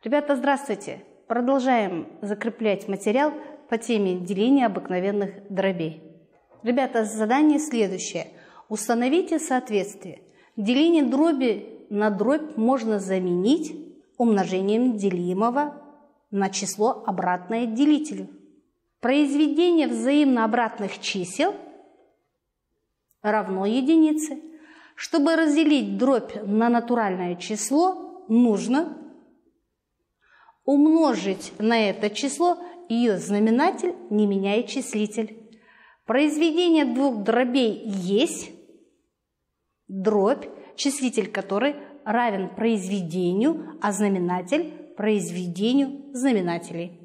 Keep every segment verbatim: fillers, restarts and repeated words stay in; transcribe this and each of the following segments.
Ребята, здравствуйте! Продолжаем закреплять материал по теме деления обыкновенных дробей. Ребята, задание следующее. Установите соответствие. Деление дроби на дробь можно заменить умножением делимого на число, обратное делителю. Произведение взаимно обратных чисел равно единице. Чтобы разделить дробь на натуральное число, нужно умножить на это число ее знаменатель, не меняя числитель. Произведение двух дробей есть дробь, числитель которой равен произведению, а знаменатель – произведению знаменателей.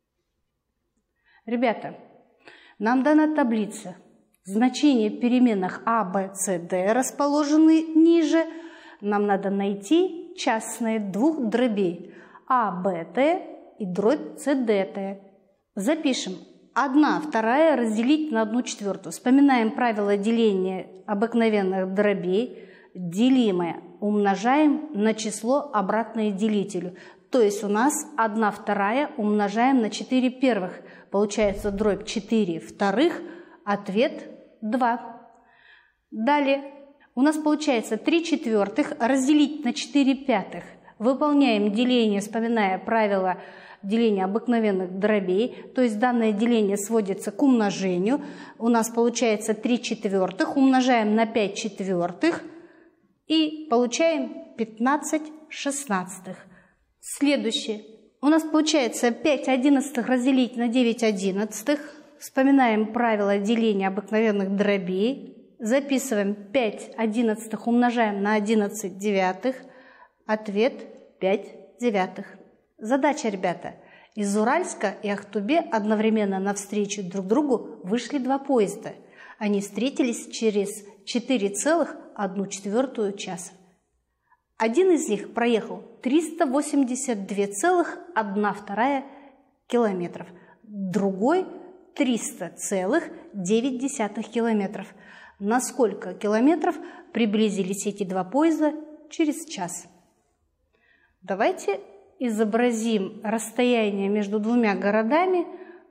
Ребята, нам дана таблица. Значения переменных а, бэ, цэ, дэ расположены ниже. Нам надо найти частные двух дробей а, бэ, тэ и дробь цэ, дэ, тэ. Запишем. одна вторая разделить на одну четвертую. Вспоминаем правило деления обыкновенных дробей. Делимое умножаем на число, обратное делителю. То есть у нас одна вторая умножаем на четыре первых. Получается дробь четыре вторых, ответ два. Далее у нас получается три четвертых разделить на четыре пятых. Выполняем деление, вспоминая правило деления обыкновенных дробей. То есть данное деление сводится к умножению. У нас получается три четвертых, умножаем на пять четвертых и получаем пятнадцать шестнадцатых. Следующее. У нас получается пять одиннадцатых разделить на девять одиннадцатых. Вспоминаем правило деления обыкновенных дробей. Записываем пять одиннадцатых, умножаем на одиннадцать девятых. Ответ пять девятых. Задача, ребята. Из Уральска и Ахтубе одновременно навстречу друг другу вышли два поезда. Они встретились через четыре целых одну четвертую часа. Один из них проехал триста восемьдесят две целых одна вторая километров, другой триста целых девять десятых километров. На сколько километров приблизились эти два поезда через час? Давайте изобразим расстояние между двумя городами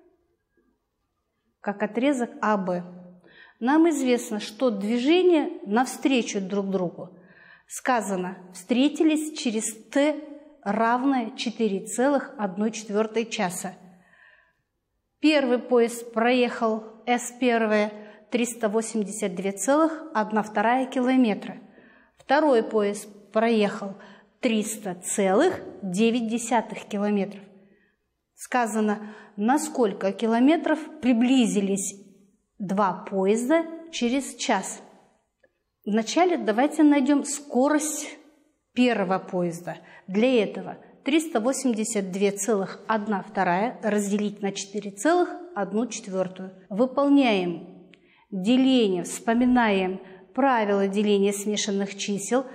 как отрезок а бэ. Нам известно, что движение навстречу друг другу. Сказано, встретились через t равное четыре целых одна четвертая часа. Первый поезд проехал эс один триста восемьдесят две целых одна вторая километра. Второй поезд проехал триста целых девять десятых километров. Сказано, на сколько километров приблизились два поезда через час. Вначале давайте найдем скорость первого поезда. Для этого триста восемьдесят две целых одна вторая разделить на четыре целых одну четвертую. Выполняем деление, вспоминаем правило деления смешанных чисел.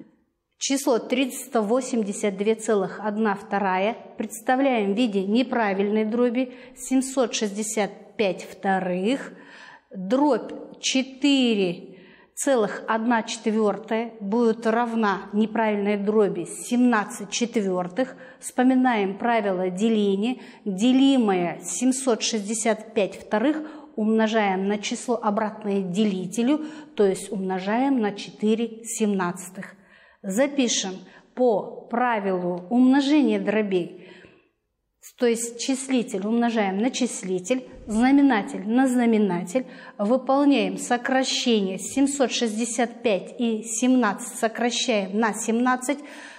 Число триста восемьдесят две целых одна вторая представляем в виде неправильной дроби семьсот шестьдесят пять вторых. Дробь четыре целых одна четвертая будет равна неправильной дроби семнадцать четвертых. Вспоминаем правило деления. Делимое семьсот шестьдесят пять вторых умножаем на число, обратное делителю, то есть умножаем на четыре семнадцатых. Запишем по правилу умножения дробей. То есть числитель умножаем на числитель, знаменатель на знаменатель. Выполняем сокращение семьсот шестьдесят пять и семнадцать сокращаем на семнадцать.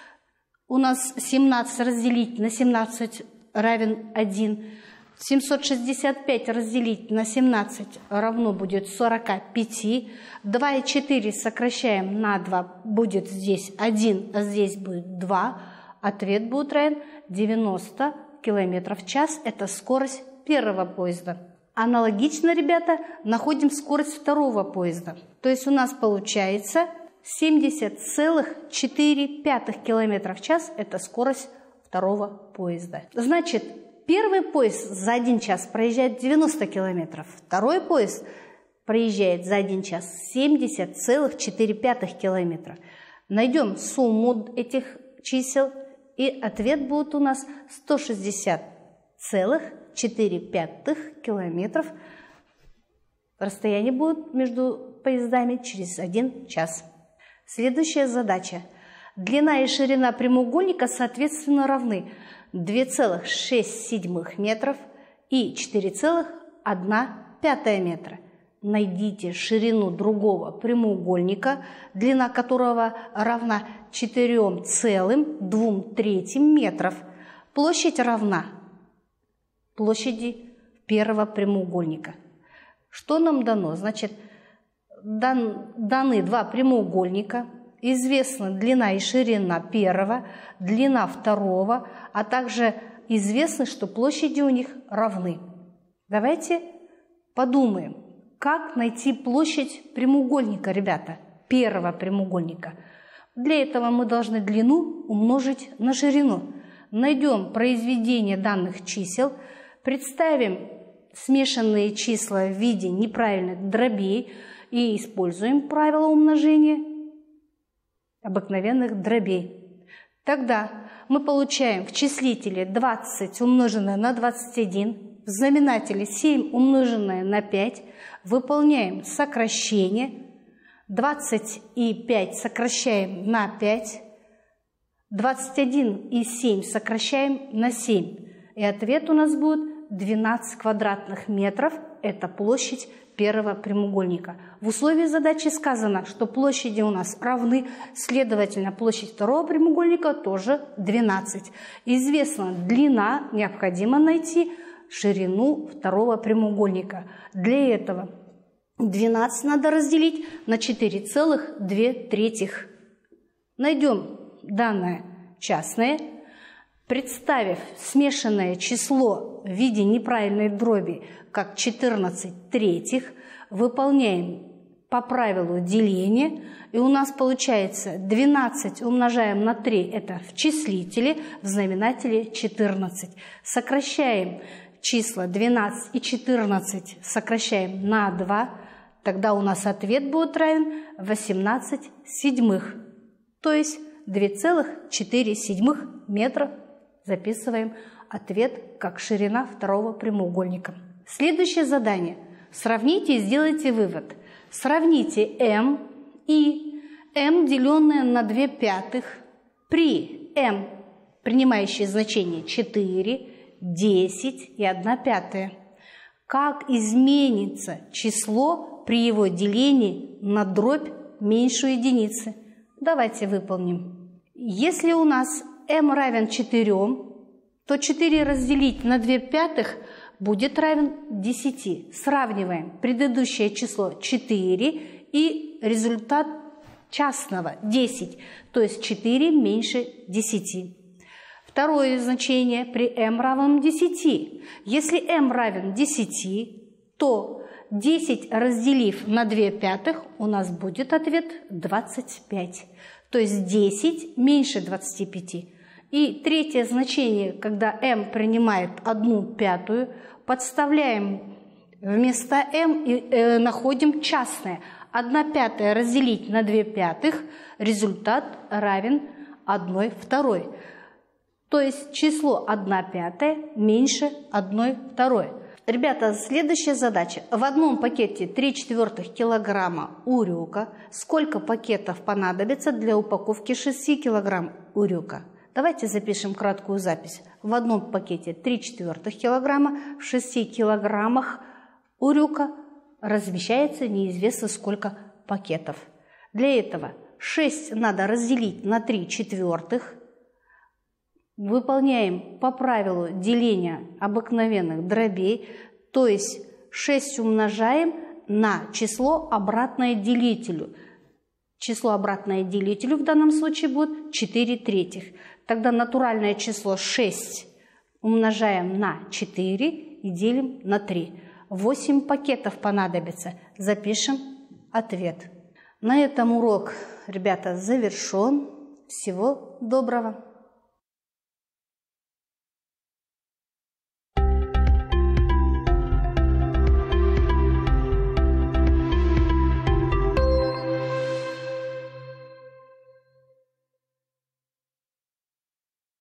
У нас семнадцать разделить на семнадцать равен один. семьсот шестьдесят пять разделить на семнадцать равно будет сорок пять. два и четыре сокращаем на два, будет здесь один, а здесь будет два. Ответ будет равен девяноста километров в час. Это скорость первого поезда. Аналогично, ребята, находим скорость второго поезда. То есть у нас получается семьдесят целых четыре десятых километра в час. Это скорость второго поезда. Значит, первый поезд за один час проезжает девяносто километров. Второй поезд проезжает за один час семьдесят целых четыре десятых километра. Найдем сумму этих чисел И ответ будет у нас сто шестьдесят целых четыре десятых километров. Расстояние будет между поездами через один час. Следующая задача. Длина и ширина прямоугольника соответственно равны две целых шесть десятых метров и четыре целых одна пятая метра. Найдите ширину другого прямоугольника, длина которого равна четырем целым двум третьим метров. Площадь равна площади первого прямоугольника. Что нам дано? Значит, дан, даны два прямоугольника. Известна длина и ширина первого, длина второго, а также известно, что площади у них равны. Давайте подумаем, как найти площадь прямоугольника, ребята, первого прямоугольника. Для этого мы должны длину умножить на ширину. Найдем произведение данных чисел, представим смешанные числа в виде неправильных дробей и используем правило умножения обыкновенных дробей. Тогда мы получаем в числителе двадцать умноженное на двадцать один, в знаменателе семь умноженное на пять, выполняем сокращение, двадцать и пять сокращаем на пять, двадцать один и семь сокращаем на семь. И ответ у нас будет двенадцать квадратных метров. Это площадь первого прямоугольника. В условии задачи сказано, что площади у нас равны, следовательно, площадь второго прямоугольника тоже двенадцать. Известна длина, необходимо найти ширину второго прямоугольника. Для этого двенадцать надо разделить на четыре целых две третьих. Найдем данное частное. Представив смешанное число в виде неправильной дроби как четырнадцать третьих, выполняем по правилу деления, и у нас получается двенадцать умножаем на три, это в числителе, в знаменателе четырнадцать. Сокращаем числа двенадцать и четырнадцать, сокращаем на два, тогда у нас ответ будет равен восемнадцать седьмых, то есть две целых четыре десятых метра. Записываем ответ как ширина второго прямоугольника. Следующее задание. Сравните и сделайте вывод. Сравните m и m, деленное на две пятых, при m, принимающее значение четыре, десять и одна пятая. Как изменится число при его делении на дробь меньшую единицы? Давайте выполним. Если у нас m равен четырем, то четыре разделить на две пятых будет равен десяти. Сравниваем предыдущее число четыре и результат частного десять, то есть четыре меньше десяти. Второе значение при m равном десяти. Если m равен десяти, то десять разделив на две пятых у нас будет ответ двадцать пять. То есть десять меньше двадцати пяти. И третье значение, когда m принимает одну пятую, подставляем вместо m и э, находим частное. одна пятая разделить на две пятых, результат равен одной второй. То есть число одна пятая меньше одной второй. Ребята, следующая задача. В одном пакете три четвертых килограмма урюка. Сколько пакетов понадобится для упаковки шести килограмм урюка? Давайте запишем краткую запись. В одном пакете три четвертых килограмма, в шести килограммах урюка размещается неизвестно сколько пакетов. Для этого шесть надо разделить на три четвертых. Выполняем по правилу деления обыкновенных дробей, то есть шесть умножаем на число обратное делителю. Число обратное делителю в данном случае будет четыре третьих. Тогда натуральное число шесть умножаем на четыре и делим на три. восемь пакетов понадобится. Запишем ответ. На этом урок, ребята, завершен. Всего доброго!